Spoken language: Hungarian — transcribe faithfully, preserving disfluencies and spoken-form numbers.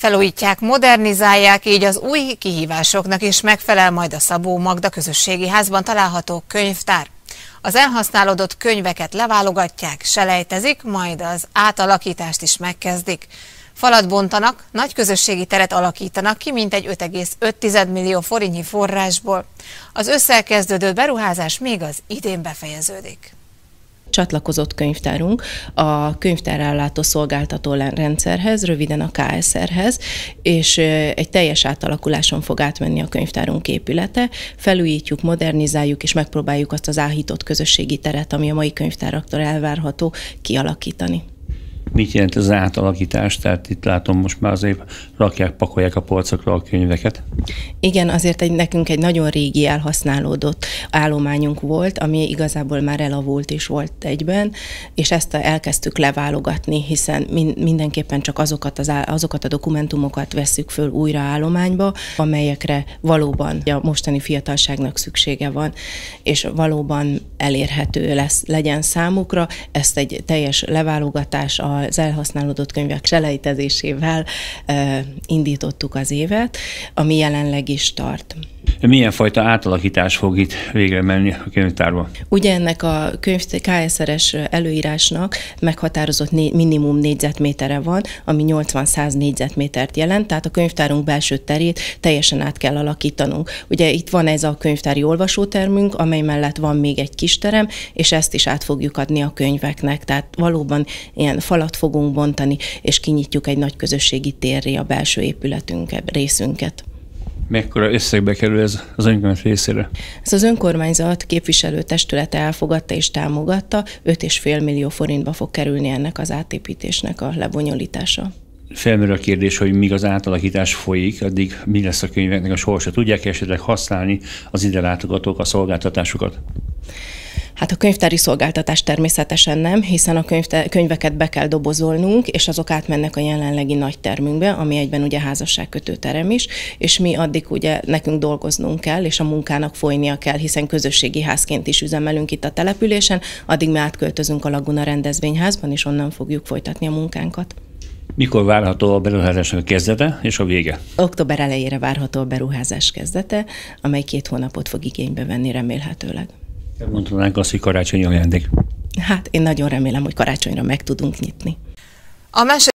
felújítják, modernizálják, így az új kihívásoknak is megfelel majd a Szabó Magda Közösségi Házban található könyvtár. Az elhasználódott könyveket leválogatják, selejtezik, majd az átalakítást is megkezdik. Falat bontanak, nagy közösségi teret alakítanak ki mintegy öt egész öt millió forintnyi forrásból. Az ősszel kezdődő beruházás még az idén befejeződik. Csatlakozott könyvtárunk a könyvtárellátó szolgáltató rendszerhez, röviden a ká es er-hez, és egy teljes átalakuláson fog átmenni a könyvtárunk épülete. Felújítjuk, modernizáljuk, és megpróbáljuk azt az áhított közösségi teret, ami a mai könyvtáraktól elvárható, kialakítani. Mit jelent az átalakítás? Tehát itt látom, most már azért rakják, pakolják a polcokra a könyveket. Igen, azért egy, nekünk egy nagyon régi elhasználódott állományunk volt, ami igazából már elavult is volt egyben, és ezt elkezdtük leválogatni, hiszen mindenképpen csak azokat, az, azokat a dokumentumokat vesszük föl újra állományba, amelyekre valóban a mostani fiatalságnak szüksége van, és valóban elérhető lesz, legyen számukra. Ezt egy teljes leválogatás az elhasználódott könyvek selejtezésével e, indítottuk az évet, ami jelenleg is tart. Milyen fajta átalakítás fog itt végre menni a könyvtárban? Ugye ennek a könyv ká es er-es előírásnak meghatározott né minimum négyzetmétere van, ami nyolcvan-száz négyzetmétert jelent, tehát a könyvtárunk belső terét teljesen át kell alakítanunk. Ugye itt van ez a könyvtári olvasótermünk, amely mellett van még egy kisterem, és ezt is át fogjuk adni a könyveknek, tehát valóban ilyen falat fogunk bontani, és kinyitjuk egy nagy közösségi térré a belső épületünket, részünket. Mekkora összegbe kerül ez az önkormányzat részére? Ez az önkormányzat képviselőtestülete elfogadta és támogatta, öt egész öt millió forintba fog kerülni ennek az átépítésnek a lebonyolítása. Felmerül a kérdés, hogy míg az átalakítás folyik, addig mi lesz a könyveknek a sorsa? Tudják esetleg használni az ide látogatók a szolgáltatásukat? Hát a könyvtári szolgáltatás természetesen nem, hiszen a könyveket be kell dobozolnunk, és azok átmennek a jelenlegi nagy termünkbe, ami egyben ugye házasságkötő terem is, és mi addig ugye nekünk dolgoznunk kell, és a munkának folynia kell, hiszen közösségi házként is üzemelünk itt a településen, addig mi átköltözünk a Laguna rendezvényházban, és onnan fogjuk folytatni a munkánkat. Mikor várható a beruházásnak a kezdete és a vége? Október elejére várható a beruházás kezdete, amely két hónapot fog igénybe venni remélhetőleg. Mondhatnánk azt, hogy karácsonyi ajándék. Hát én nagyon remélem, hogy karácsonyra meg tudunk nyitni. A